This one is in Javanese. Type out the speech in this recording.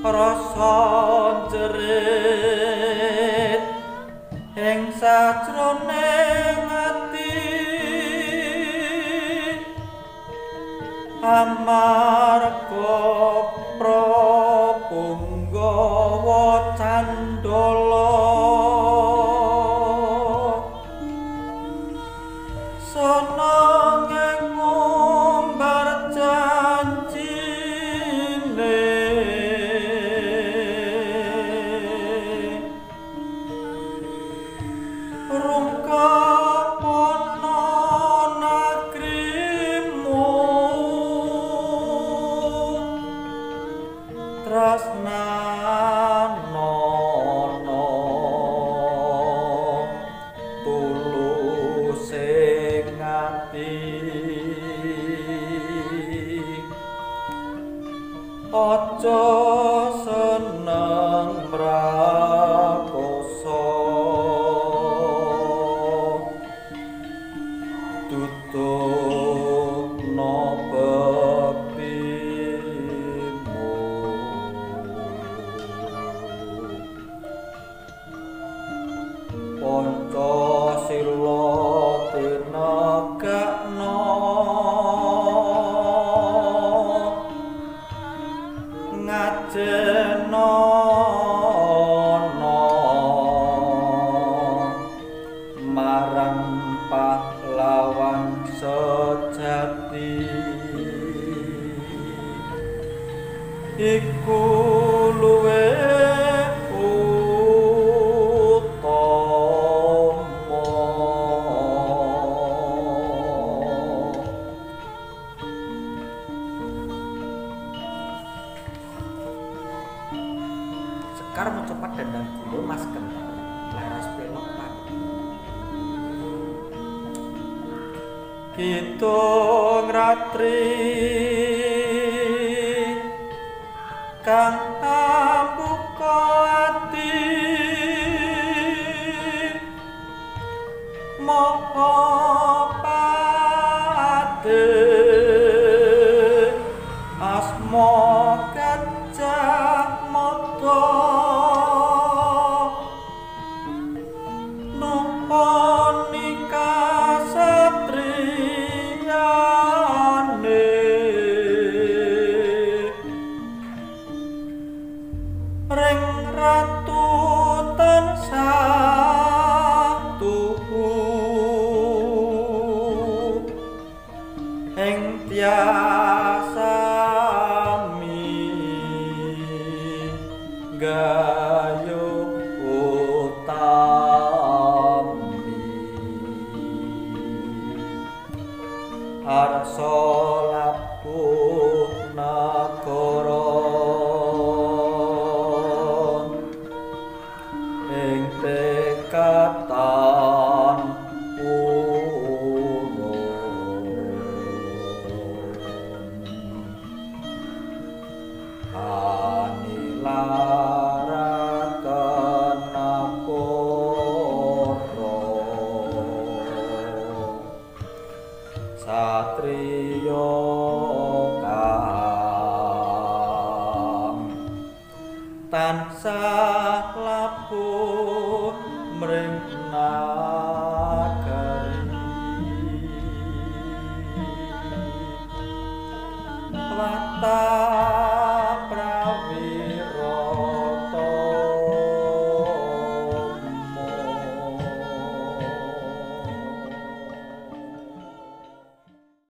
rasa jerit ing sajroning ati amarga Prapunggawa Candala seneng ngumbar janjine rungkapono nagrimu tresnanono tulusing ati aja seneng prakoso tutupno bebimu Pancasila tinegakno ngajeno marang pahlawan sejati iku luwe Sekar mencepat dandang gulung mas kental laras pelokan Kitung ratri kang ambuka ati moho pade asma Gajah Mada numponi kasatriyane ring ratu tansah tuhu ing tiasami gayo utami arsa labuh nagara ing tekatan satriya kang tansah